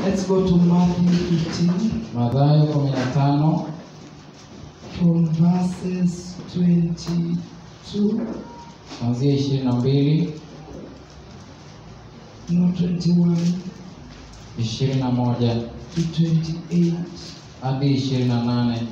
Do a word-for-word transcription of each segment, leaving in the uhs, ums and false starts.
Let's go to Matthew fifteen. Mathayo kumi na tano From verses twenty-two. kuanzia ishirini na mbili No, twenty-one. ishirini na moja To twenty-eight. hadi ishirini na nane.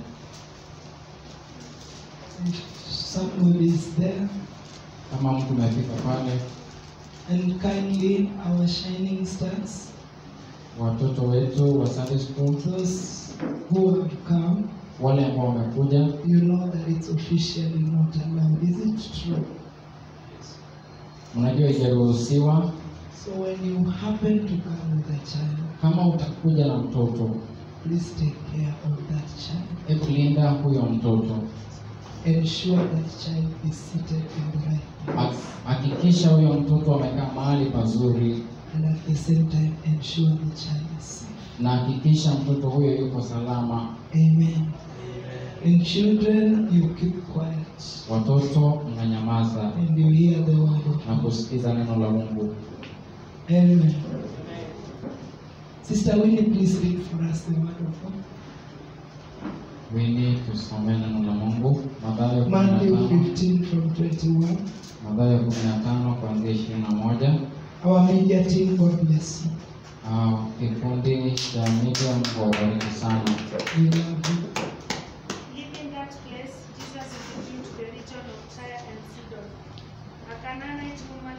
If somebody is there, Kama mtu umefika pale, and kindly our shining stars, watoto wetu wa Sunday school, those who have come, wale ambao wamekuja, you know that it's officially not allowed. Is it true? unajua haijaruhusiwa. So when you happen to come with a child, Kama utakuja na mtoto, please take care of that child. hebu linda huyo mtoto. Ensure that child is seated in the right place. Hakikisha huyo mtoto amekaa mahali pazuri, And at the same time, ensure the child is safe. na hakikisha mtoto huyo yuko salama. Amen. And children, you keep quiet Watoto mnanyamaza and you hear the word of na God. kusikiza neno la Mungu. Amen. Sister Winnie, please read for us the word of God. We need tusome neno la Mungu. Mathayo kumi na Matthew tano fifteen from twenty-one. Mathayo kumi na tano kuanzia ishirini na moja. Our media team, God bless you. Ah, kikundi cha media Mungu awabariki sana. We love you. Leaving that place, Jesus withdrew to the region of Tyre and Sidon. A Canaanite woman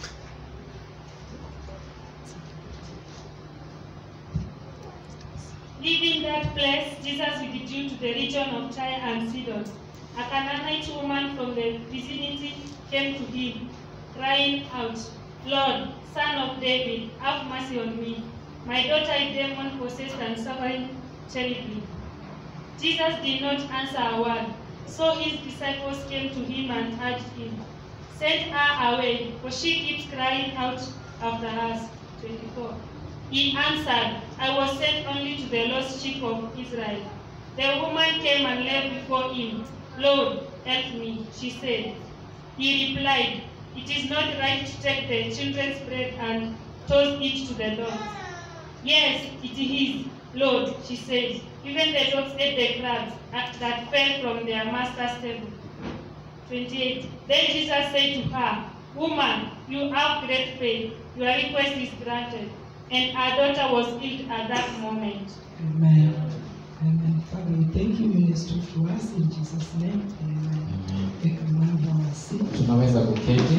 Leaving that place, Jesus withdrew to the region of Tyre and Sidon. A Canaanite woman from the vicinity came to him, crying out, "Lord, Son of David, have mercy on me. My daughter is demon-possessed and suffering terribly." Jesus did not answer a word, so his disciples came to him and urged him, "Send her away, for she keeps crying out after us." twenty-four. He answered, "I was sent only to the lost sheep of Israel." The woman came and knelt before him. "Lord, help me," she said. He replied, "It is not right to take the children's bread and toss it to the dogs." "Yes, it is, Lord," she said. "Even the dogs ate the crumbs that fell from their master's table." twenty-eight. Then Jesus said to her, "Woman, you have great faith. Your request is granted." And her daughter was healed at that moment. Amen. Amen. Father, we thank you, minister to us in Jesus' name. Amen. We can have our seat. Tunaweza kuketi.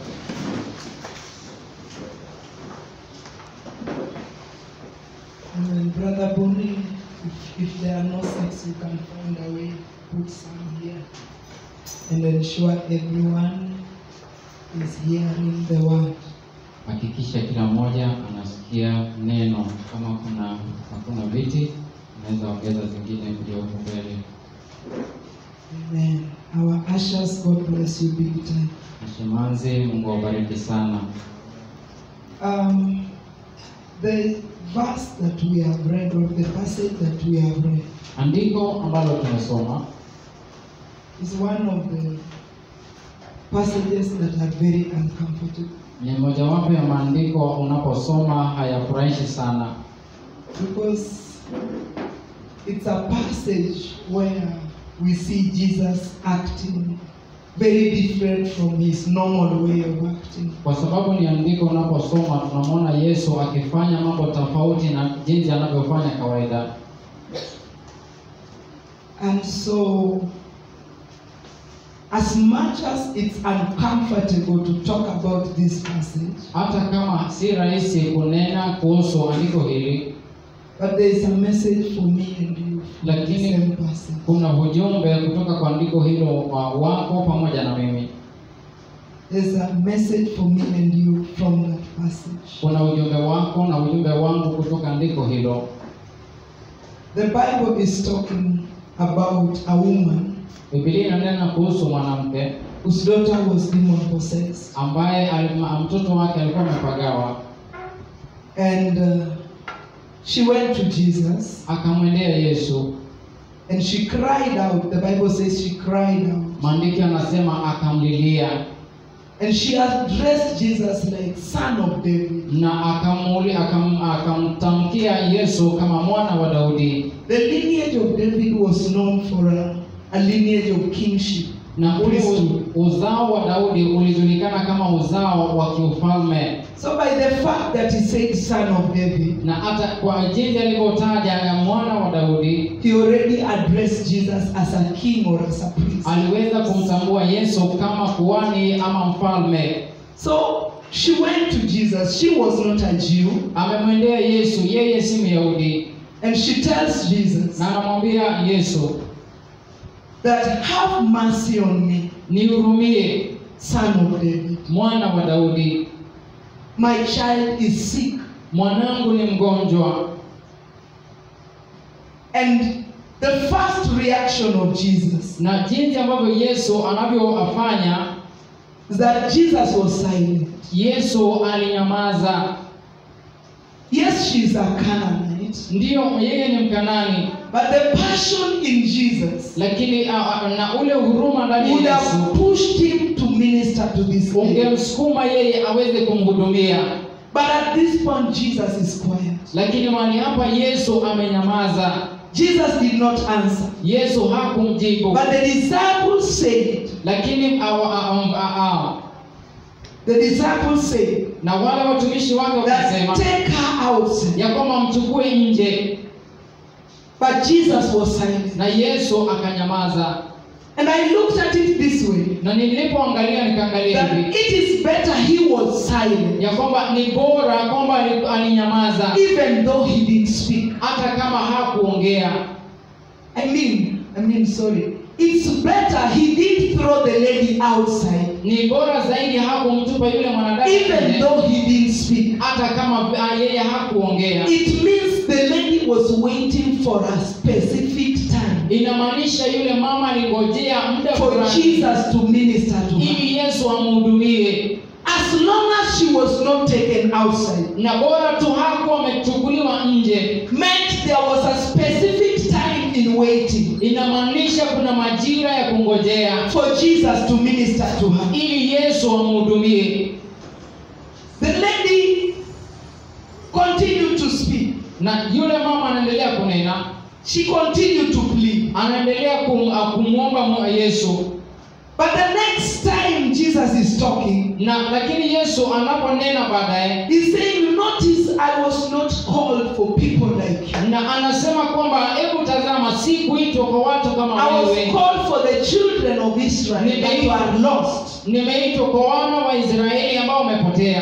Amen. Brother Bonnie, if, if there are no seats, you can find a way, put some here, and ensure everyone is hearing the word. Hakikisha kila mmoja anasikia neno. Kama kuna hakuna viti, unaweza ongeza zingine ndio huko mbele. Amen. Our ushers, God bless you big time. Mshimanzi, Mungu awabariki sana. Um, the verse that we have read, or the passage that we have read, Andiko ambalo tumesoma is one of the passages that are very uncomfortable. ni mojawapo ya maandiko unaposoma hayafurahishi sana, Because it's a passage where we see Jesus acting very different from his normal way of acting. kwa sababu ni andiko unaposoma tunamwona Yesu akifanya mambo tofauti na jinsi anavyofanya kawaida. And so, as much as it's uncomfortable to talk about this passage, Hata kama si rahisi kunena kuhusu andiko hili, but there is a message for me and you from the Lakini- same passage. kuna ujumbe kutoka kwa andiko hilo wa wako pamoja na mimi. There's a message for me and you from that passage. Kuna ujumbe wako na ujumbe wangu kutoka andiko hilo. The Bible is talking about a woman Biblia inanena kuhusu mwanamke whose daughter was demon possessed, ambaye alima, mtoto wake alikuwa amepagawa, and uh, she went to Jesus akamwendea Yesu. and she cried out. The Bible says she cried out. Maandiko yanasema akamlilia. And she addressed Jesus like son of David. na akamuli akam, akamtamkia Yesu kama mwana wa Daudi. The lineage of David was known for a, a lineage of kingship. Na ule uzao wa Daudi ulijulikana kama uzao wa kiufalme. So by the fact that he said son of David, Na hata kwa jinsi alivyotaja ya mwana wa Daudi, he already addressed Jesus as a king or as a priest. aliweza kumtambua Yesu kama kuhani ama mfalme. So she went to Jesus. She was not a Jew. Amemwendea Yesu, yeye si Myahudi, And she tells Jesus na anamwambia Yesu, that have mercy on me, nihurumie, son of David. mwana wa Daudi, My child is sick. mwanangu ni mgonjwa. And the first reaction of Jesus Na jinsi ambavyo Yesu anavyofanya, is that Jesus was silent. Yesu alinyamaza. Yes, she's a Canaanite, Ndiyo, yeye ni Mkanani, but the passion in Jesus lakini a, a, na ule huruma ndani would ya have Yesu pushed him to minister to this lady. ungemsukuma yeye aweze kumhudumia. But at this point, Jesus is quiet. Lakini mahali hapa Yesu amenyamaza. Jesus did not answer. Yesu hakumjibu. But the disciples said, Lakini a, a, a, a, a, the disciples said, na wale watumishi wake that wakasema take her outside. ya kwamba mchukue nje, But Jesus was silent. na Yesu akanyamaza. And I looked at it this way, Na nilipoangalia nikaangalia that hivi it is better he was silent, ya kwamba ni bora kwamba ali- alinyamaza even though he didn't speak. hata kama hakuongea. I mean, I mean, sorry. It's better he did throw the lady outside, Ni bora zaidi hakumtupa yule mwanadada even nje, though he didn't speak. hata kama ah, yeye hakuongea. It means the lady was waiting for a specific time Inamaanisha yule mama alingojea muda for fulani Jesus to minister to her. ili Yesu amhudumie, As long as she was not taken outside, na bora tu hakuwa amechukuliwa nje. meant there was a specific time in waiting Inamaanisha kuna majira ya kungojea for Jesus to minister to her. ili Yesu amhudumie. The lady continued to speak. Na yule mama anaendelea kunena, She continued to plead. anaendelea kum, ah, kumwomba mu- Yesu. But the next time Jesus is talking, Na lakini Yesu anaponena baadaye, he's saying, notice I was not called for people like you. na anasema kwamba hebu tazama, si kuitwa kwa watu kama I was wewe, called for the children of Israel that were lost. nimeitwa kwa wana wa Israeli ambao wamepotea.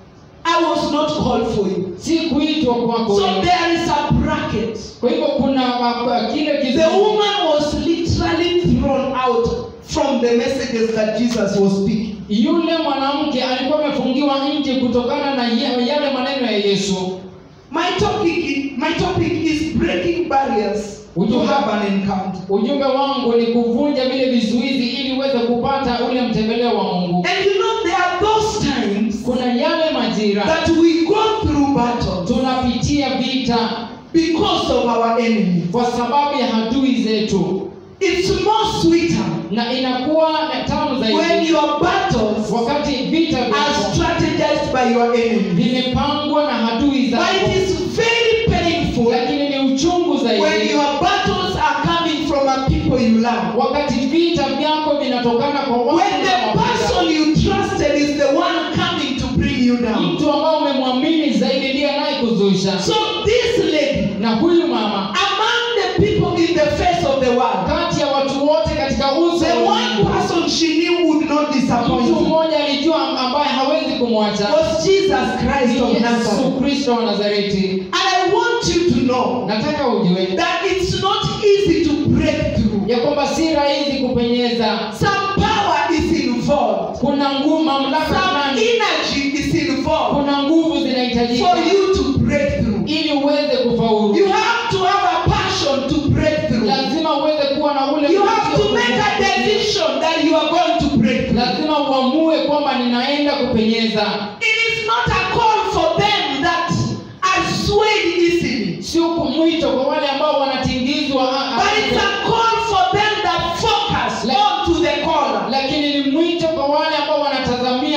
I was not called for you. Si kuitwa kwako So wewe. there is a bracket. Kwa hivyo kuna uh, kile The kizuizi. woman was literally thrown out from the messages that Jesus was speaking. Yule mwanamke alikuwa amefungiwa nje kutokana na ye- yale maneno ya Yesu. My topic, my topic is breaking barriers to have an encounter. Ujumbe wangu ni kuvunja vile vizuizi ili uweze kupata ule mtembeleo wa Mungu. And you know, there are those times Kuna yale majira that we go through battles tunapitia vita because of our enemy. kwa sababu ya adui zetu, It's more sweeter na inakuwa tamu when zaidi your battles wakati vita are vyako strategized by your enemy. vimepangwa na adui But zako, it is very painful lakini ni uchungu when zaidi your battles are coming from a people you love. wakati vita vyako vinatokana kwa watu When the unaowapenda. person you trusted is the one coming to bring you down. Mtu ambao umemwamini zaidi ndiye anayekuzusha. So this lady, Na huyu mama among the people in the face of the world, kati ya watu wote katika uso the wa one Mungu, person she knew would not disappoint mtu her mmoja alijua ambaye hawezi kumwacha was Jesus Christ of ni Yesu Nazareth. Kristo wa Nazareti. And I want you to know Nataka ujue that it's not easy to break through. ya kwamba si rahisi kupenyeza. Some power is involved. Kuna nguvu, mamlaka Some fulani, energy is involved kuna nguvu zinahitajika for you to break through. ili uweze kufaulu. You have to have a passion to break through. Lazima uweze kuwa na ule You have mtio to make a kupenyeza. decision that you are going to break through. Lazima uamue kwamba ninaenda kupenyeza. It is not a call for them that are swayed easily, Sio mwito kwa wale ambao wanatingizwa, ah, ah, but it's a call for them that focus Like- on to the caller. lakini ni mwito kwa wale ambao wanatazamia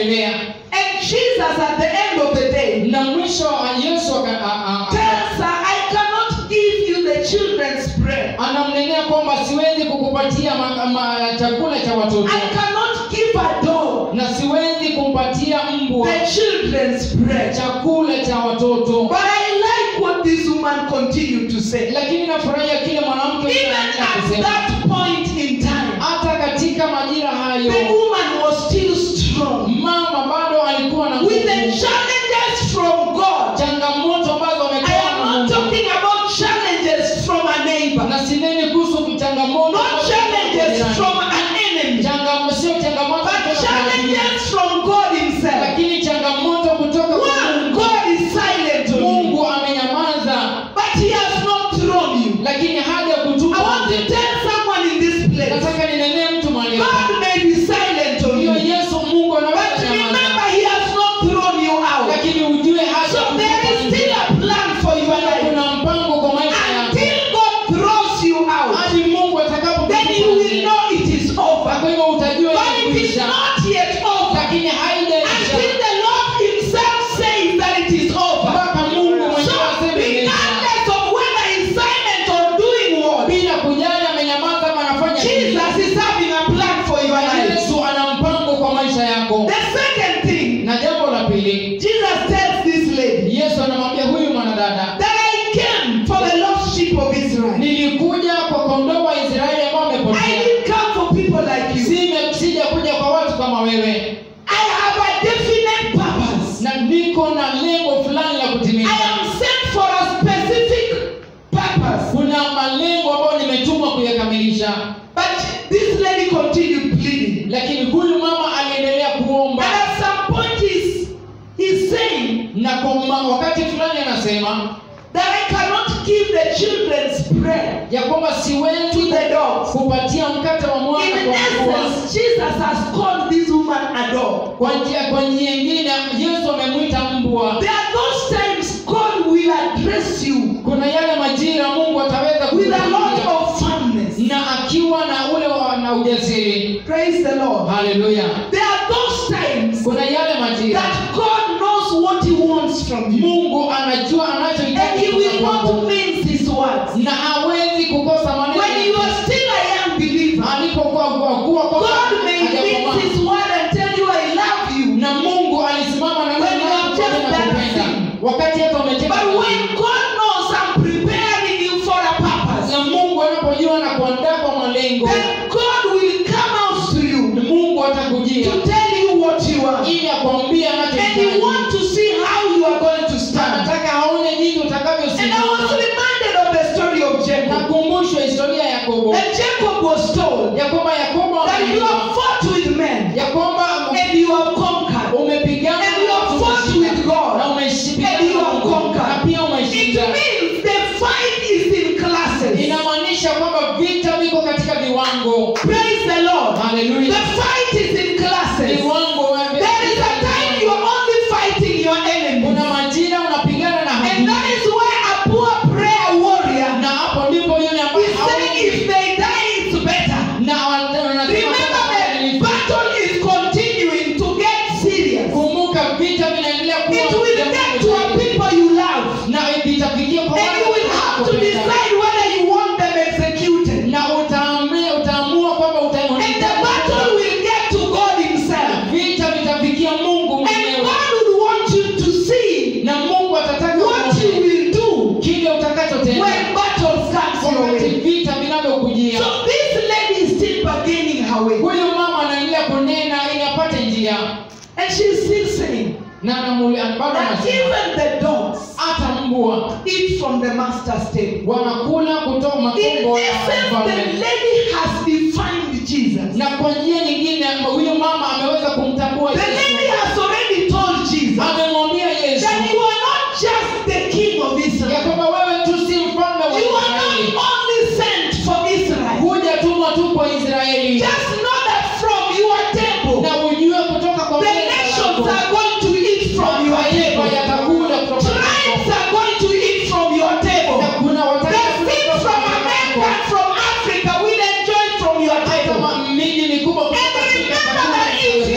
wakaendelea. And Jesus at the end of the day Na mwisho wa Yesu aka- a- a- aka- tells her, I cannot give you the children's bread. anamnenea kwamba siwezi kukupatia ma, ma, chakula cha watoto I cannot give a dog na siwezi kumpatia mbwa the children's bread. chakula cha watoto. But I like what this woman continued to say. Lakini nafurahia kile mwanamke Even anaendelea at kusema. that point in time, Hata katika majira hayo the woman was still strong. mama bado alikuwa na With the nguvu. challenges from God. Changamoto ambazo I amepewa am na not Mungu. talking about challenges from a neighbor. Na sineni kuhusu changamoto Not ambazo challenges jirani. from an enemy. Changam- sio changamoto But kutoka kwa adui. challenges from God himself. Lakini changamoto kutoka kwa One, Mungu. God is silent on you. Mungu amenyamaza, But he has not thrown you. lakini haja I kutupa want to nje. tell someone in this place. Nataka ninenee mtu mahali hapa. God may be silent on Hiyo you. Yesu Mungu But anaweza nyamaza. remember, he has not thrown you out. Lakini ujue haja So kutupa there is nje. still a plan for your Bado life. kuna mpango kwa maisha yako. Until God throws you out, Hadi Mungu atakapokupa then you will nje. know it is over. Kwa hivyo utajua But it is imekwisha. not yet over. Lakini haijaisha. Until the Lord himself says that it is over. Mpaka Mungu mwenyewe So aseme imeisha. regardless of whether he's silent or doing what, Bila kujali amenyamaza ama anafanya nini. Jesus is having a plan for your life. Yesu ana mpango kwa maisha yako. The second thing, Na jambo la pili, Jesus tells this lady Yesu anamwambia huyu mwanadada, that I came for the lost sheep of Israel. nilikuja kwa kondoo wa Israeli ambao I wamepotea. didn't come for people like you. Sime- Sija kuja kwa watu kama wewe. I have a definite purpose. Na niko na lengo fulani la I kutimiza. am sent for a specific purpose. Kuna malengo ambayo nimetumwa kuyakamilisha. But this lady continued pleading. Lakini huyu mama aliendelea kuomba. And at some point he's, he's saying Na kwa ma- wakati fulani anasema that I cannot give the children's bread ya kwamba siwezi to the dogs. kupatia mkate wa mwana In kwa mbwa. essence, Jesus has called this woman a dog. Kwa njia kwa njia nyingine Yesu amemwita mbwa. There are those times God will address you Kuna yale majira Mungu ataweza with a lot kukufikia. of firmness. Na akiwa na ule wa- na ujasiri. Praise the Lord. Haleluya. There are those times Kuna yale majira that God knows what he wants from you. Mungu anajua And anachohitaji he will kutoka kwako. not mince his words. Na hawezi kukosa maneno. When you are still a young believer, Alipokuwa kwa kuwa kwa God may mince his word and tell you I love you. na Mungu alisimama na When wewe you have just na done kupenda. sin. Wakati hata umetenda But dhambi. when God knows I'm preparing you for a purpose, Na Mungu anapojua na kuandaa kwa malengo, then God will come out to you Mungu atakujia to tell you what you want. ili akwambie And anachohitaji. you want to see how you are going to stand. Anataka aone jinsi And I was utakavyosimama. reminded of the story of Jacob. Nakumbushwa historia ya Yakobo. And Jacob was told Ya kwamba Yakobo that you ameambiwa have fought with men ya kwamba and you have conquered. umepigana And you have na fought umeshinda. with God. Na umeshinda And you have Mungu. conquered. Na pia It umeshinda. means the fight is in classes. Inamaanisha kwamba vita viko katika viwango. Praise the Lord. Hallelujah. The fight is in classes. Viwango wa There is a time you are only fighting your enemy. kuna majira unapigana na And adui. that is where a poor prayer warrior Na hapo ndipo yule ambaye is saying if they die it's better. na wanasema Remember the battle is continuing to get serious. kumbuka vita vinaendelea kuwa It will get to a people you love. na vitafikia kwa And you will have to decide whether you want them executed. na utaamua utaamua kwamba And the battle will get to God himself. vita vitafikia Mungu And mwenyewe God would want you to see na Mungu atataka what you uone will do kile utakachotenda when battles comes your wakati way. vita vinavyokujia. So this lady is still bargaining her way. Huyu mama anaendelea kunena ili apate njia And she's still saying na anamuuliza bado that anasema even the dogs hata mbwa eat from the master's table. wanakula kutoka In makombo ya essence, the mfalme. lady has defined Jesus. Na kwa njia nyingine huyu mama ameweza kumtambua The lady Yesu. has already told Jesus Amemwambia Yesu that you are not just the king of ya Israel. kwamba wewe tu si mfalme wa You are Israeli. not only sent for Israel. Huja tumwa tu kwa Israeli. Just know that from your table, Na ujue kutoka kwa the meza nations lako, are going to eat from your mataifa table. yatakula kutoka Tribes kwako. are going to eat from your table. Na kuna The watakatifu seeds kutoka from kwako. America and from Africa will enjoy from your Hata table. ma- miji mikubwa And kutoka Afrika remember that watakula if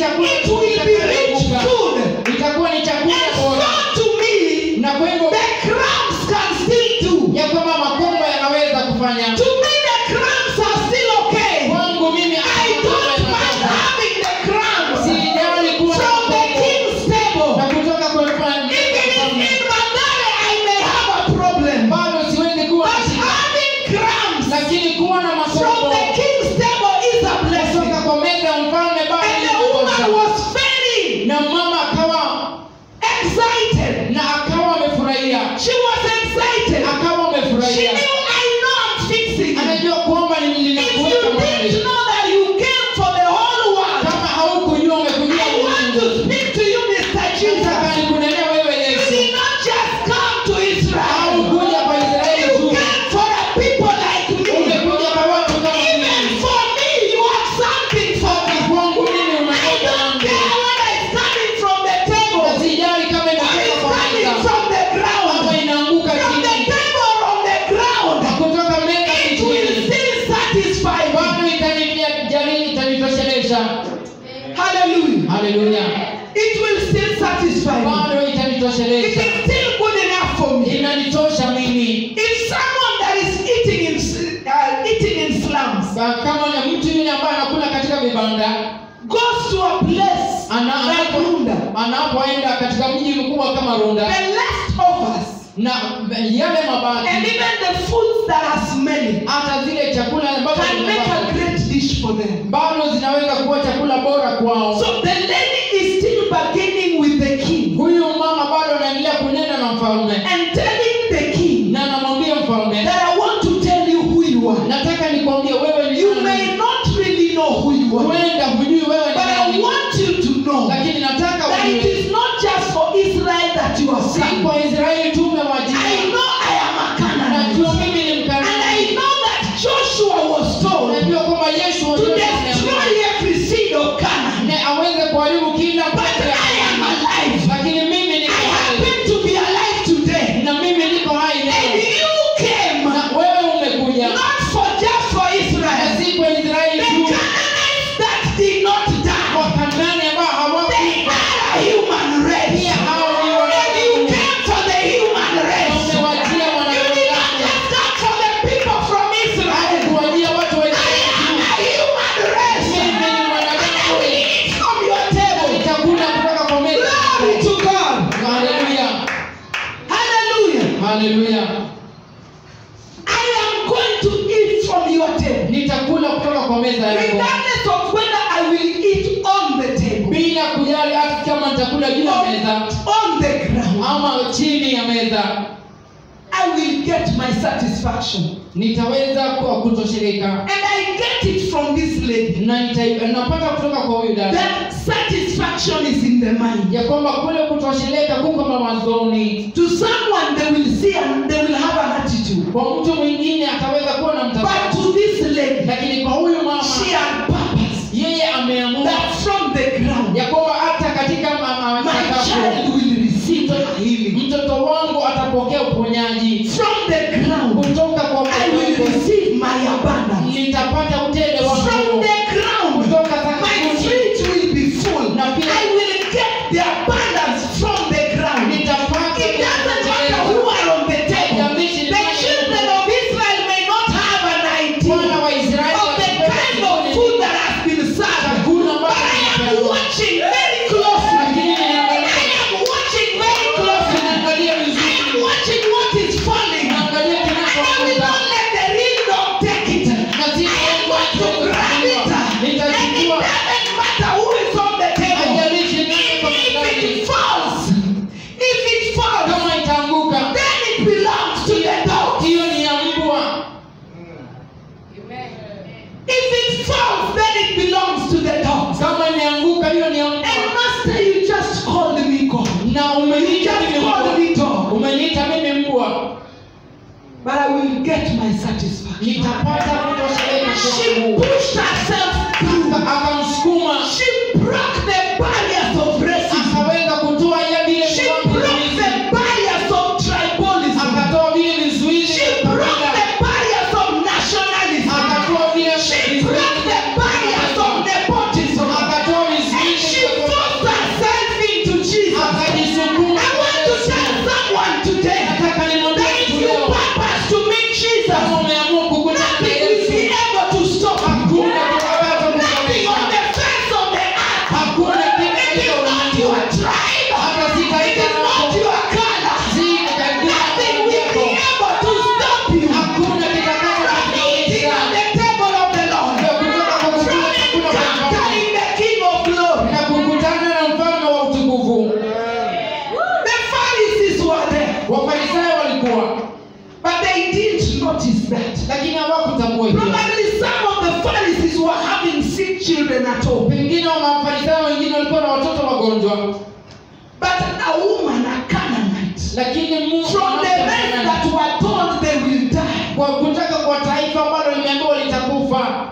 chakula It will be rich food. itakuwa ni chakula And bora. so to me, Na kwa hivyo the crumbs can still do. ya kwamba makombo yanaweza kufanya. To me, the crumbs are still okay. Kwangu mimi I don't mind having the crumbs sijali kuwa na from the makombo king's table. na kutoka kwa mfalme. Even if in Bandari I may have a problem, Bado siwezi kuwa but na shida. having crumbs Lakini kuwa na from makombo the king's table is a blessing. kutoka kwa meza ya mfalme bado And ni the woman kutosha. was very Na mama akawa excited. na akawa amefurahia. She was excited. Akawa She amefurahia. knew, I know I'm fixing it. Anajua kwamba ni If you ninakuweka mahali. didn't know that you came for the whole world, Kama haukujua umekujia I want to Mungu. speak to you, Mister Jesus. Nataka nikunenea wewe You Yesu. did not just come to Israel. Haukuja kwa Israeli You tu. came for a people like me. Umekuja kwa watu kama Even mimi. for me, you have something for me. Kwangu mimi I umekuja don't wangu. care whether it's coming from the Na table sijali kama or imetoka it's kwa coming meza. from the Kama ground. inaanguka From the chini. table or on the ground, Kutoka meza it will chini. still satisfy me. Bado itanijali itanitosheleza. Hallelujah. Haleluya. It will still satisfy me. Bado It itanitosheleza. is still good enough for me. Inanitosha mimi. If someone that is eating in uh, eating in slums Ba- Kama ni mtu yule ambaye anakula katika vibanda, goes to a place ana- like anapo- Runda, anapoenda katika mji mkubwa kama Runda the leftovers na yale and mabaki even the foods that are smelly hata zile chakula ambazo can make a zimebaki, great dish for them. bado zinaweza kuwa chakula bora kwao. So the lady is still bargaining with the king Huyu mama bado anaendelea kunena na mfalme and telling the king na anamwambia mfalme, that I want to tell you who you are. nataka nikwambie wewe ni You nani. may not really know who you are, Huenda hujui wewe ni but I nani, want you to know lakini nataka that it ujue is not just for Israel that you are si saying. kwa Israeli tu I umewajibika. know I am a Canaanite. Najua mimi ni And I Mkanaani. know that Joshua was told Najua kwamba Yesu to alikuwa destroy ameambiwa every seed of Canaan. na aweze kuharibu kila But mbegu ya I am Kanaani. alive. Lakini mimi I niko hai. happen to be alive today. Na mimi niko hai And leo. you came Na wewe umekuja not for just for na Israel. si kwa Israeli The tu. Canaanites that did not die, Wakanaani ambao they hawakufa are a human race. pia hao ni And you wanadamu. came for the human race. Wamewajia You did not wanadamu. just come for the people from Israel. Kuwajia watu wa I Israeli am tu. a human race. Mimi ni And I mwanadamu. will eat from your table. Chakula kutoka kwa meza. Glory to God. Haleluya. Hallelujah. Haleluya. I am going to eat from your table. Nitakula kutoka kwa meza yako. Regardless of whether I will eat on the table, Bila kujali hata kama nitakula juu ya meza on the ground, ama chini ya meza, I will get my satisfaction. nitaweza ku- kutosheleka. And I get it from this lady. Na nita- napata kutoka kwa huyu dada That satisfaction is in the mind. ya kwamba kule kutosheleka kuko mawazoni. To someone they will see and they will have an attitude. Kwa mtu mwingine ataweza kuwa na But mtazamo, to this lady, lakini kwa huyu mama she had purpose. yeye ameamua That from the ground, ya kwamba hata katika mama my mtakapo child will receive healing. mtoto wangu atapokea uponyaji From the ground, kutoka kwa I will Mungu. receive my abundance. Nitapata utele From wangu the ground, kutoka my sakafuni. fridge will be full. Na pia I will get the abundance from the ground. nitapata It doesn't matter who are on the table. The children of Israel may not have an Wana wa idea Israeli of the kind of food that has been served. But I am watching very closely. I am watching very closely. I am watching what is falling. And I will not let the real dog take it. I am going to grab it. And it doesn't matter who is on the table. If, if it falls, if it falls, Kama itaanguka, then it belongs to the dog. hiyo ni ya mbwa. If it falls, then it belongs to the dog. Kama imeanguka, hiyo ni ya And mbwa. master, you just called me God. Na You umeniita just mimi called mbwa. me dog. Umeniita mimi mbwa. But I will get my satisfaction. Nitapata kutosheleka She kwangu. pushed herself through. Akamsukuma, She broke the barriers of racism. akaweza kutoa ya vile She viwango broke vizuizi. the barriers of tribalism. Akatoa vile vizuizi She vya broke kabila. the barriers of nationalism. Akatoa vile She vizuizi broke the vya barriers of kabila. nepotism. Akatoa vizuizi And she Hakuna kitu It is katika not ulimwengu. your tribe. Hata si It taifa is not lako. your color. Si kabila Nothing will be able to stop you. Hakuna kitakacho From eating kukuzuia. at the table of the Lord. Ndio kutoka kwa From kukula chakula cha mfalme. encountering the King of Glory. Na kukutana na mfalme wa utukufu. The Pharisees were there. Wafarisayo walikuwa, But they didn't notice that. lakini hawakutambua hilo. Probably some of the Pharisees were having sick children at home. Pengine wa Mafarisayo wengine walikuwa na watoto wagonjwa. But a woman, a Canaanite, Lakini Mungu from the rest that were told they will die, kwa kutoka kwa taifa ambalo limeambiwa litakufa,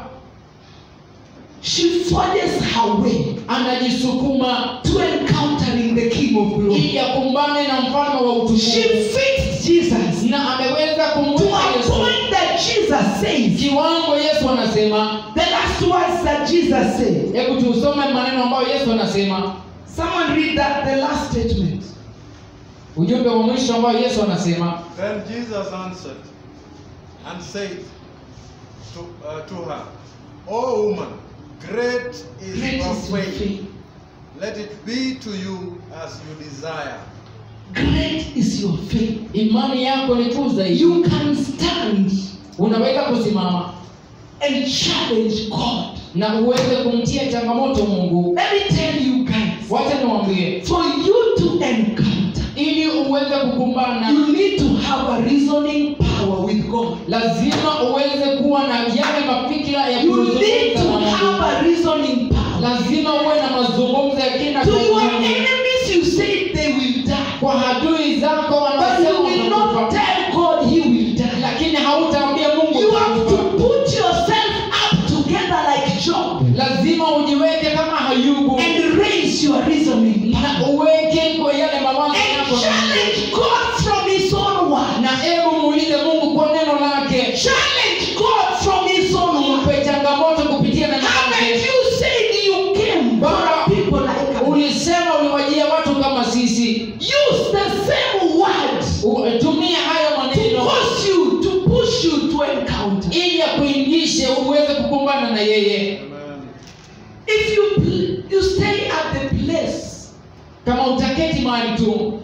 she forges her way anajisukuma to encountering the King of Glory. ili akumbane na mfalme wa She utukufu. fixed Jesus Na ameweza to kumweka a Yesu. point that Jesus says. Kiwango Yesu anasema, The last words that Jesus said. hebu tusome maneno ambayo Yesu anasema. Someone read that, the last statement. Ujumbe wa mwisho ambao Yesu anasema. Then Jesus answered and said to, uh, to her, O woman, great is Great your is your faith. faith. Let it be to you as you desire. Great is your faith. Imani yako ni kuu zaidi. You can stand Unaweza kusimama and challenge God. na uweze kumtia changamoto Mungu. Let me tell you guys, Wacha niwaambie, for you to encounter, ili uweze kukumbana, you need to have a reasoning power with God. lazima uweze kuwa na yale mafikira ya You need kuzungumza to na have Mungu. a reasoning power. Lazima uwe na mazungumzo ya kina To kwa your Mungu. enemies, you say they will die, Kwa adui zako but wanasema you will not watakufa, tell God He will die. lakini hautaambia Mungu You have to utakufa. put yourself up together like Job Lazima ujiweke kama Hayubu and raise your reasoning na power uweke kwa yale mawazo and yako na Mungu. challenge God from His own word. Na hebu muulize Mungu kwa neno lake. Challenge God from His own word. Mpe changamoto kupitia neno Haven't lake. you said you came for people like us? Ulisema uliwajia watu kama sisi. Use the same words U- Tumia hayo to maneno push you, to push you to encounter. ili akuingishe uweze kukumbana na yeye. Amen. If you pl- you stay at the place Kama utaketi mahali tu,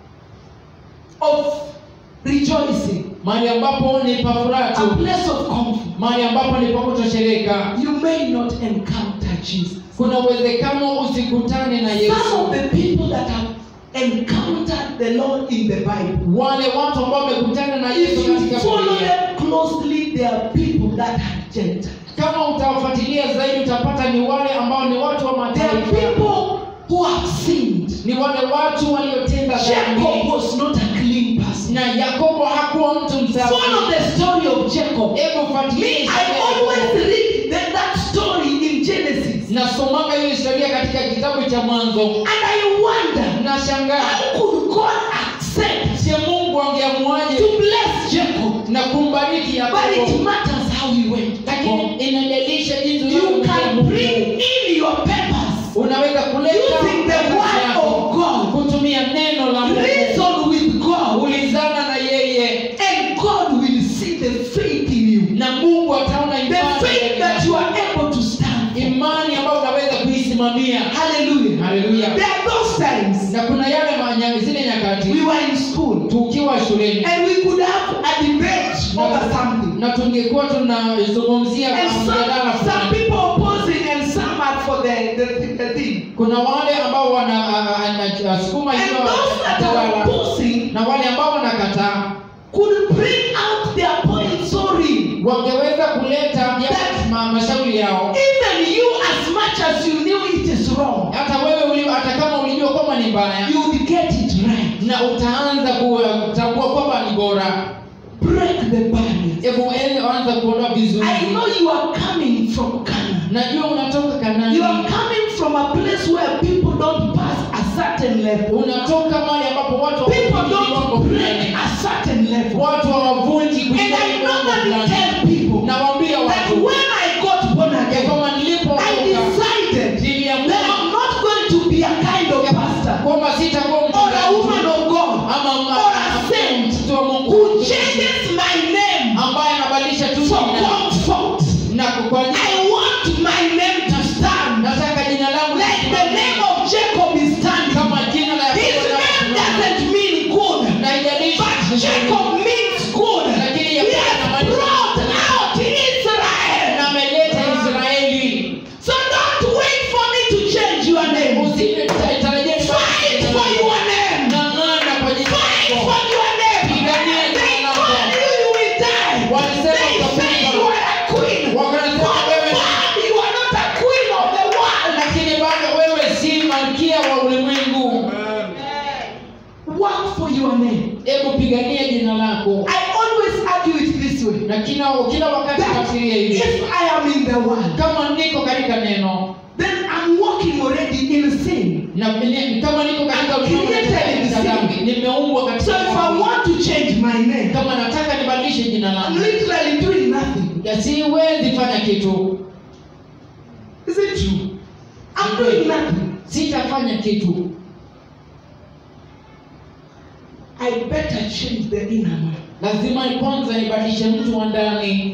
of rejoicing, mahali ambapo ni pa furaha a tu, place of comfort, mahali ambapo ni pa kutosheleka, you may not encounter Jesus. kuna uwezekano usikutane na Yesu. Some of the people that have encountered the Lord in the Bible, Wale watu ambao wamekutana na Yesu if you katika follow Biblia, them closely, they are people that are gentle. kama utawafuatilia zaidi utapata ni wale ambao ni watu wa They are mataifa, people who have sinned. ni wale watu waliotenda Jacob dhambi. was not a clean person. Na Yakobo hakuwa mtu msafi. Follow the story of Jacob. Hebu fuatilia Me, I historia ya always Yakobo. read that, that story in Genesis. Nasomanga hiyo historia katika kitabu cha Mwanzo. And I wonder, Nashangaa, how could God accept je, Mungu angeamuaje to bless Jacob? na kumbariki But it Yakobo? matters how he went. Lakini inajalisha jinsi You unavyomjia can Mungu. bring in your papers, Unaweza kuleta using the kazi word yako, of God, kutumia neno la Mungu, reason with God, ulizana na yeye, and God will see the faith in you. na Mungu ataona The imani faith ndani that you yako. are able to stand. Imani ambayo unaweza kuisimamia. Hallelujah. Hallelujah. There are those times Na kuna yale manya, zile nyakati we were in school tukiwa shuleni and we could have a debate over something. na tungekuwa tunazungumzia And mjadala some, some fulani. people opposing and some are for the, the, the thing. Kuna wale ambao wanasukuma And hiyo those that are mjadala opposing na wale ambao wanakataa could bring out their point so real. wangeweza kuleta ya- ma- mashauri yao. Even you, as much as you knew it is wrong, Hata wewe uli, hata kama ulijua kwamba ni mbaya, you would get it right. na utaanza kutambua kwamba ni bora. Break the barriers. Hebu ene- anza kuondoa vizuizi. I know you are coming from Canaan. Najua unatoka Kanaani. You are coming from a place where people don't pass a certain level. Unatoka mahali ambapo watu People hawavunji kiwango don't break fulani. a certain level. Watu hawavunji And kufikia I kiwango normally fulani. tell people Nawaambia that watu when I got born ya again, kwamba I nilipookoka decided that niliamua I'm not going to be a kind of pastor kwamba sitakuwa or a mchungaji woman of God ama or a saint mtu wa Mungu who changes my name ambaye anabadilisha tu for jina comfort. na kwa I want my name to stand nataka jina langu like the your name. Hebu pigania jina lako. I always argue it this way. Na kila kila wakati That nafikiria hivi. if I am in the world, Kama niko katika neno, then I'm walking already in sin. na ni- kama niko katika I'm ulimwengu created in katika dhambi, sin. nimeumbwa So katika if I dhambi. want to change my name, Kama nataka nibadilishe jina I'm langu, literally doing nothing. ya siwezi fanya kitu. Is it true? I'm doing nothing. Sitafanya kitu. I better change the inner man. Lazima kwanza nibadilishe mtu wa ndani.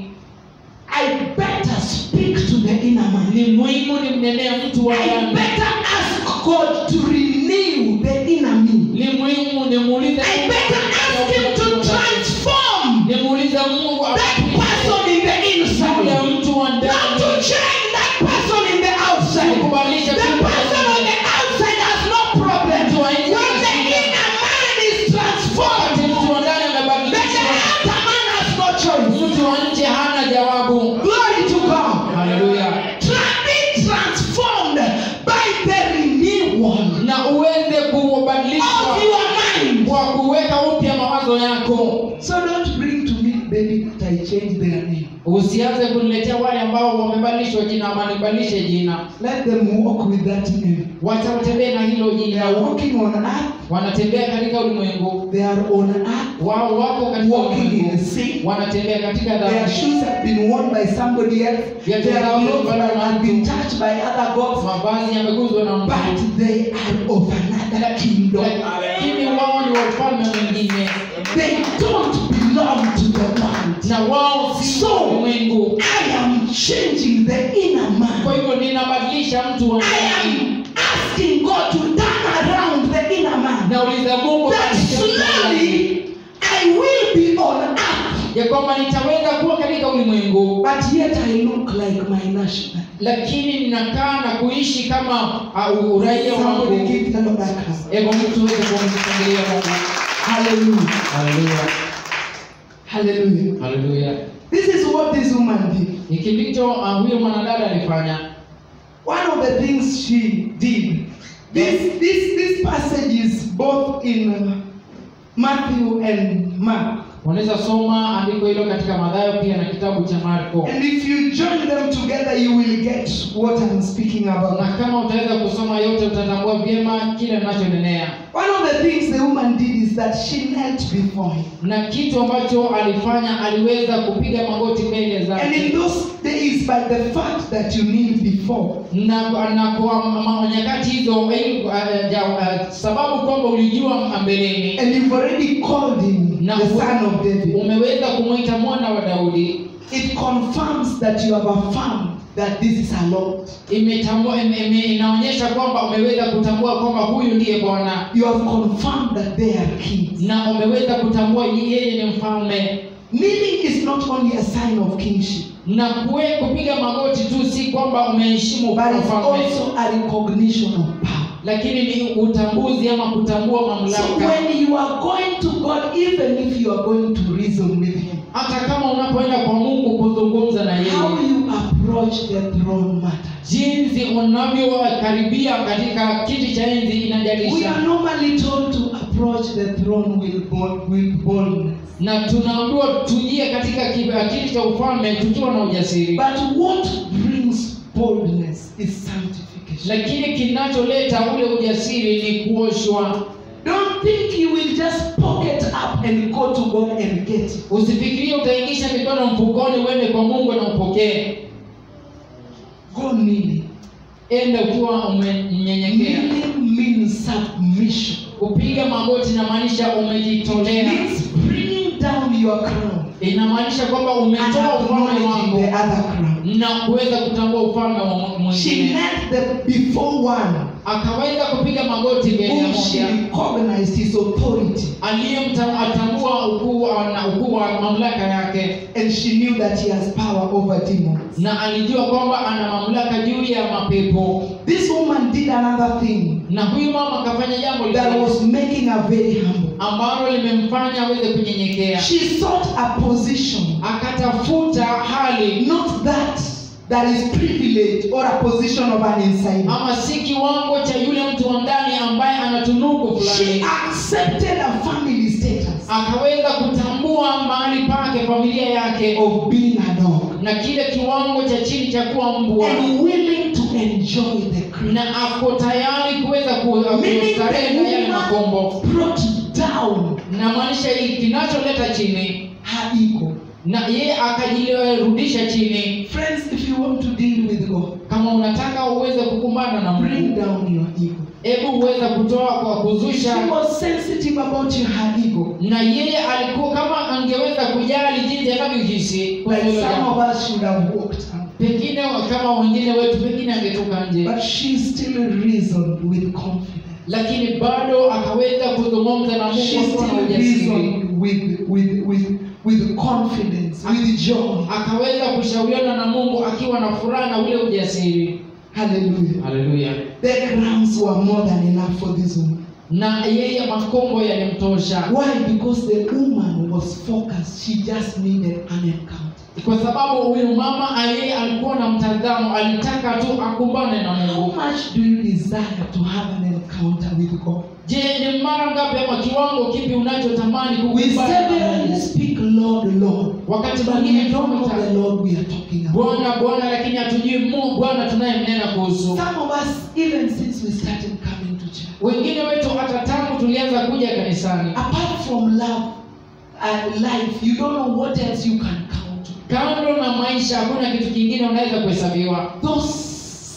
I better speak to the inner man. Ni muhimu nimnenea mtu wa I ndani. better ask God to renew the inner me. Ni muhimu nimuulize I better ask him to transform nimuulize Mungu that person in the yule inside. mtu wa Not to ndani. change that person in the outside. Kubadilisha The mtu wa person on ndani. the outside has no problem. Mtu wa nje When the ana shida. inner man is Wakati transformed, mtu wa ndani then the amebadilishwa, outer man has no choice. mtu wa nje hana jawabu. Glory to God. Haleluya. Tra- be transformed by the renewal Na uweze kubadilishwa of your mind. kwa kuweka upya mawazo yako. So don't bring to me, baby, that I change their name. Usianze kuniletea wale ambao wamebadilishwa jina ama nibadilishe jina. Let them walk with that name. Wacha watembee na hilo They jina. are walking on earth. Wanatembea katika ulimwengu. They are on earth. Wao wako katika Walking in the ulimwengu. sin. Wanatembea katika Their dhambi. shoes have been worn by somebody else. Viatu Their zao clothes vimevaliwa na have mtu. been touched by other gods. Mavazi yameguzwa na mtu. But they are of another kingdom. Lakini wao ni wa ufalme mwingine. They don't belong to the world. Na wao si So, ulimwengu. I am changing the inner Kwa man. hivyo ninabadilisha mtu wa I ndani. am asking God to turn around the inner man. Nauliza Mungu That abadilishe mtu wa ndani. slowly I will be on earth. ya kwamba nitaweza kuwa katika ulimwengu, But yet I look like my national. lakini ninakaa na kuishi kama uh, uraia Somebody wangu. give the Lord a clap. Hebu mtu aweze kumshangilia Mungu. Hallelujah. Haleluya. Hallelujah. Haleluya. This is what this woman did. Hiki ndicho uh, huyo mwanadada alifanya. One of the things she did. This this this passage is both in uh, Matthew and Mark. Unaweza soma andiko hilo katika Mathayo pia na kitabu cha Marko. And if you join them together, you will get what I'm speaking about. Na kama utaweza kusoma yote utatambua vyema kile ninachonenea. One of the things the woman did is that she knelt before him. Na kitu ambacho alifanya, aliweza kupiga magoti mbele And in zake. those days, by the fact that you kneel before, Na, na kwa ma- nyakati hizo eh, uh, ja, uh, sababu kwamba ulijua mbeleni and you've already called him na the son of David, umeweza kumwita mwana wa Daudi, it confirms that you have affirmed that this is our Lord. imetambua ime, ime, inaonyesha kwamba umeweza kutambua kwamba huyu ndiye Bwana, You have confirmed that they are kings. na umeweza kutambua yeye ni mfalme. Kneeling is not only a sign of kingship, Na kuwe, kupiga magoti tu si kwamba umeheshimu but it's ufalme, also a recognition of power. lakini ni utambuzi ama kutambua So mamlaka. when you are going to God, even if you are going to reason with him, Hata kama unapoenda kwa Mungu kuzungumza na how yeye, you approach the throne matters. jinsi unavyokaribia katika kiti cha enzi We inajalisha. are normally told to approach the throne with, bold, with boldness. Na tunaambiwa tujie katika ki- kiti cha ufalme tukiwa na ujasiri, But what brings boldness is sanctification. lakini kinacholeta ule ujasiri ni kuoshwa. Don't think you will just pocket up and go to God and get it. Usifikirie utaingisha mikono mfukoni uende kwa Mungu na upokee. Go kneeling. Enda ukiwa umenyenyekea. Kneeling means submission. Kupiga magoti inamaanisha It umejitolea, means bringing down your crown inamaanisha kwamba and umetoa ufalme acknowledging the wako other crown. na kuweza kutambua ufalme wa mu- She mwingine. knelt the, before one Akaweza kupiga magoti mbele ya whom she moja recognized his authority, aliyemtambua ukuu na ukuu wa mamlaka yake, and she knew that he has power over demons. na alijua kwamba ana mamlaka juu ya mapepo. This woman did another thing Na huyu mama akafanya jambo that lingine was making her very humble. ambalo limemfanya aweze kunyenyekea. She sought a position, Akatafuta hali, not that that is privilege or a position of an insider. ama si kiwango cha yule mtu wa ndani ambaye ana tunuku She fulani. accepted a family na kile kiwango cha chini cha kuwa mbwa, and willing to enjoy the cream. na ako tayari kuweza kustarehe na yale makombo. Brought down Na maanisha hii kinacholeta chini her ego. na yeye akajirudisha chini. Friends, if you want to deal with God, Kama unataka uweze kukumbana na bring Mungu, down your ego. hebu uweze kutoa kwa She kuzusha. was sensitive about her ego. Na yeye alikuwa kama angeweza kujali jinsi anavyohisi, kwa Like hilo some jambo. of us should have walked out. Pengine kama wengine wetu pengine angetoka nje, But she still reasoned with confidence. lakini bado akaweza kuzungumza na She Mungu kwa still ujasiri, reasoned with, with, with, with confidence, with joy. akaweza kushauriana na Mungu akiwa na furaha na ule ujasiri. Hallelujah. Haleluya! The grams were more than enough for this woman. Na yeye makombo yalimtosha. Why? Because the woman was focused. She just needed an encounter. Kwa sababu huyu mama yeye alikuwa na mtazamo, alitaka tu akumbane na How Mungu. much do you desire to have an encounter with God? Je, ni mara ngapi ama kiwango kipi unachotamani We kukumbana na severally Mungu? speak Lord, Lord. Wakati But mwingine we don't know the tunamwita Lord we are talking about. Bwana Bwana, lakini hatujui Mungu Bwana tunayemnena kuhusu. Some of us, even since we started coming to church, Wengine wetu hata tangu tulianza kuja kanisani, apart from love and life, you don't know what else you can count. kando na maisha hakuna kitu kingine unaweza kuhesabiwa. Those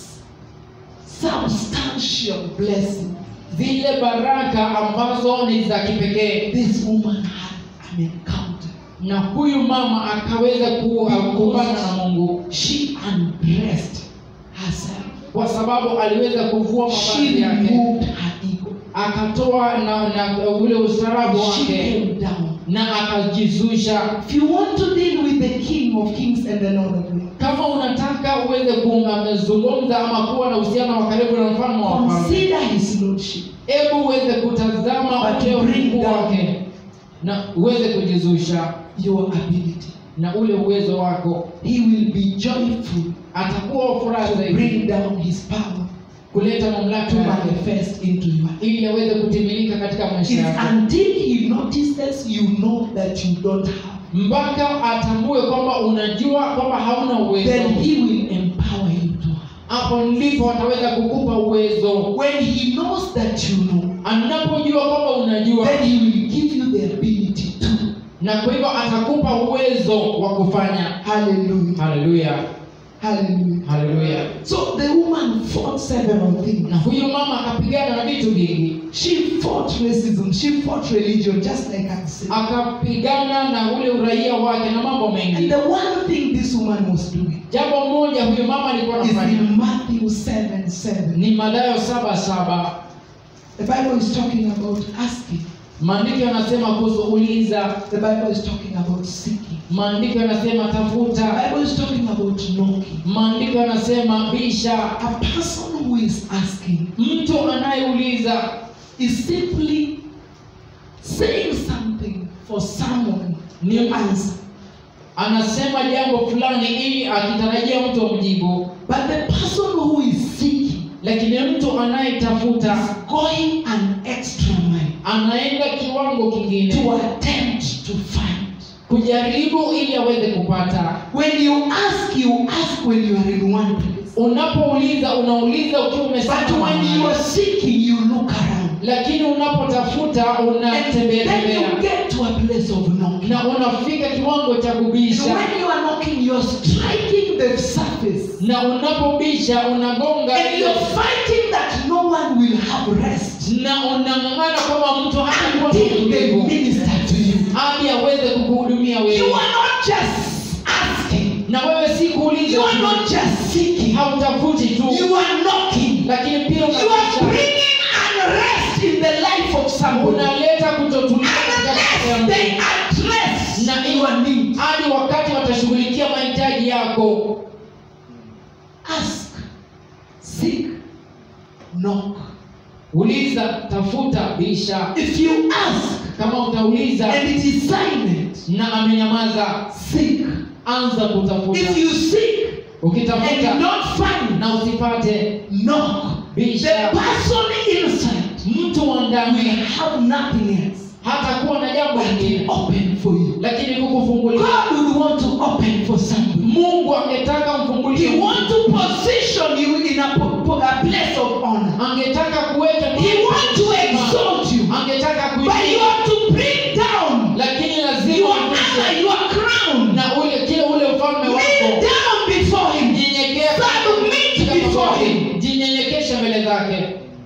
substantial blessings Zile baraka ambazo ni za kipekee, this woman had an encounter. na huyu mama akaweza kukumbana na Mungu She undressed herself. kwa sababu aliweza kuvua She mavazi yake, removed her ego. akatoa na, na ule ustarabu She wake came down. na akajizusha. If you want to deal with the King of Kings and the Lord of Lords, Kama unataka uweze kuzungumza ama kuwa na uhusiano wa karibu na mfalme wa wafalme, consider his lordship. hebu uweze kutazama But ule bring ukuu down wake na uweze kujizusha your ability. na ule uwezo wako. He will be joyful Atakuwa furaha to zaidi bring down his power kuleta mamlaka to yake manifest into your life. ili aweze kutimilika katika maisha It's yako, until he notices you know that you don't have, mpaka atambue kwamba unajua kwamba hauna uwezo. then he will empower you to have. Hapo ndipo ataweza kukupa uwezo. When he knows that you know, Anapojua kwamba unajua, then he will give you the ability to. na kwa hivyo atakupa uwezo wa kufanya. Hallelujah. Haleluya, Hallelujah. haleluya. So the woman fought several things. Na huyu mama akapigana na vitu vingi, She fought racism. She fought religion, just like I said. akapigana na ule uraia wake na mambo And mengi. the one thing this woman was doing Jambo moja huyu mama alikuwa is anafanya in Matthew seven seven. ni Mathayo saba saba. The Bible is talking about asking. Maandiko yanasema kuhusu uliza, The Bible is talking about seeking. maandiko yanasema The tafuta, Bible is talking about knocking. maandiko yanasema bisha. A person who is asking Mtu anayeuliza is simply saying something for someone ni to answer. anasema jambo fulani ili akitarajia mtu amjibu, But the person who is seeking lakini mtu anayetafuta is going an extra mile anaenda kiwango kingine to attempt to find. kujaribu ili aweze kupata. When you ask, you ask when you are in one place. Unapouliza unauliza ukiwa But umesimama when you mahali. are seeking, you look around. Lakini unapotafuta And unatembea then tembea you get to a place of knocking. na unafika kiwango cha And kubisha, when you are knocking, you are striking the surface. na unapobisha unagonga And you're fighting that no one will have rest na unang'ang'ana kama mtu hatakuwa na until they utulivu minister to you. hadi aweze kukuhudumia You wewe. are not just asking. Na wewe si kuuliza You are tu, not just seeking. hautafuti tu, You are knocking. lakini pia You are unabisha. bringing unrest in the life of someone. Unaleta kutotulia katika maisha ya Unless they mtu. address Na your needs. hadi wakati watashughulikia mahitaji yako. Ask, seek, knock. Uliza, tafuta, bisha. If you ask Kama utauliza and it is silent, na amenyamaza, seek. anza kutafuta. If you seek and you Ukitafuta don't find, na usipate, knock. The bisha. person inside Mtu wa will ndani have nothing else hata kuwa na jambo lingine open for you. lakini kukufungulia. God would want to open for somebody. Mungu angetaka mfungulie. He want to position you in a, a place of honor. Angetaka kuweka. He want to exalt you. Angetaka But you have to bring down lakini lazima your honor, your crown. na ule kile ule ufalme Kneel wako. down before him. Nyenyekea Submit before him. Jinyenyekesha mbele zake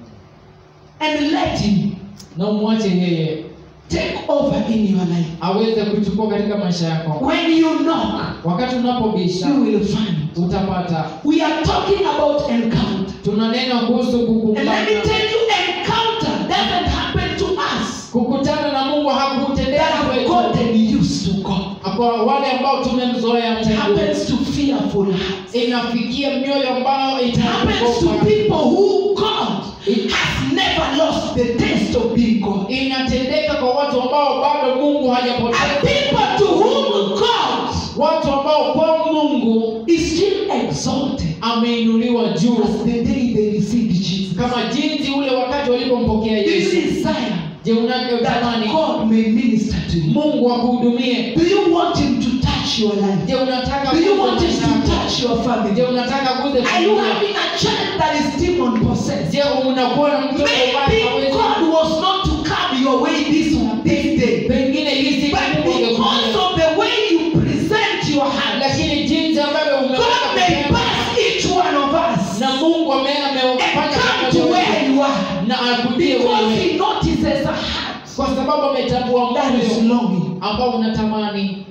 And let him na umwache yeye take over in your life. aweze kuchukua katika maisha yako. When you knock, Wakati unapobisha you will find. utapata. We are talking about encounter. Tunanena kuhusu And kukutana. let me tell you, encounter doesn't happen to us. Kukutana na Mungu hakutendea That have kwetu. gotten used to God. Kwa wale ambao tumemzoea It Mungu. happens to fearful hearts. Inafikia mioyo ambao It happens to itaogopa. people who God has never lost the taste of being God. Inatendeka kwa watu ambao bado Mungu And hajapoteza. people to whom God Watu ambao kwa Mungu is still exalted ameinuliwa juu as the day they received Jesus. kama jinsi ule wakati walipompokea Do you Yesu. desire Je, unatamani that God may minister to you? Mungu akuhudumie? Do you want him to touch your life? Je, unataka Do you kuguza want him maisha to yako? touch your Je, family? unataka kuguza Are you familia? having a child that is demon possessed? Je, unakuwa na mtoto ambaye Maybe hawezi? God was not to come your way this, this day. Pengine hii siku But Mungu because angekuja. of the way you present your heart, Lakini jinsi ambavyo God umeweka may kusema, pass each one of us na Mungu ame- and amefanya come to where you are. na akujie Because wewe, he notices a heart kwa sababu ametambua that is moyo longing. ambao unatamani,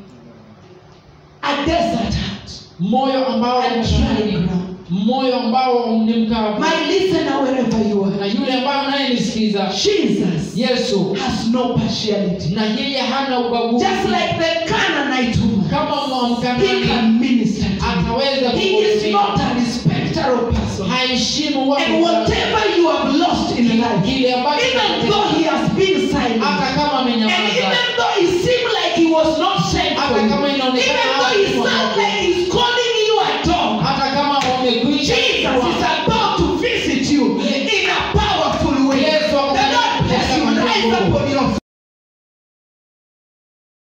A desert heart. moyo ambao A dry unatamani, ground. moyo ambao ni mkavu. My listener, wherever you Na are, yule ambaye anayenisikiza, Jesus Yesu has no partiality. na yeye hana ubaguzi. Just like the Canaanite woman, Kama he Mkanani can minister to you. ataweza He is kukuhudumia. not a respecter of persons. Haheshimu watu. And whatever you have lost in life, Kile ambacho even though he has been silent, hata kama and amenyamaza, even though it seemed like he was not sent for hata you, kama even inaonekana though it hakuwa sounds kwako, like he's calling you a dog, hata kama wamekuisha Jesus is a